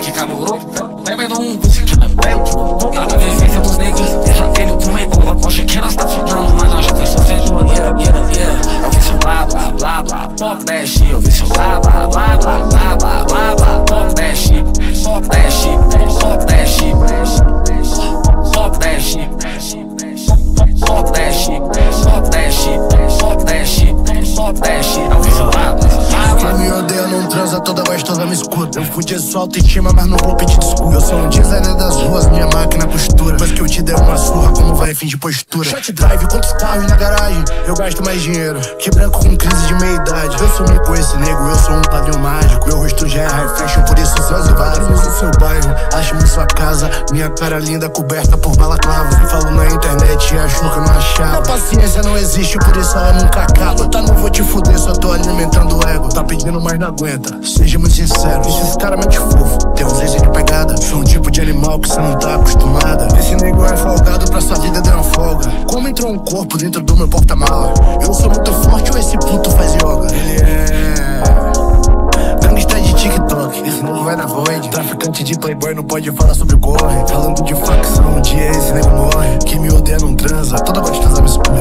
que acabou o grupo. Lembra de um vício que não é velho. A vivência dos negros, deixa aquele com ego. Aposto que nós tá falando, mas nós já foi sofrendo. Eu vi seu blá blá blá blá, pop dash. Eu vi seu blá blá blá blá blá blá blá blá, pop dash, pop dash, pop dash, pop dash, pop dash, pop dash, pop dash, pop dash. Eu vi seu blá blá. Quem me odeia não transa, toda gostosa me escuta. Eu fudi sua autoestima, mas não vou pedir desculpa. Eu sou um designer das ruas, minha máquina costura. Depois que eu te der uma surra, como vai fingir postura? Shot drive, quantos carros na garagem? Eu gasto mais dinheiro que branco com crise de meia-idade. Eu sumi com esse nego, eu sou um padrão mágico. Meu rosto já é high fashion, por isso seus vários no seu bairro. Acho-me em sua casa, minha cara linda coberta por balaclava. Eu falo na internet e acho que eu não achava. A paciência não existe, por isso ela nunca acaba. Tá, não vou te fuder, só tô alimentando o ego. Tá pedindo, mas não aguenta. Seja muito sincero, esse cara é muito fofo. Tem ausência de pegada. Sou um tipo de animal que cê não tá acostumada. Esse nego é folgado, pra sua vida deu uma folga. Como entrou um corpo dentro do meu porta-mala? Eu sou muito forte ou esse puto faz yoga? Ele é gangsta de TikTok, esse nego vai na void. Traficante de playboy não pode falar sobre corre. Falando de facção, um dia esse nego morre. Quem me odeia não transa, toda gostosa me escuta.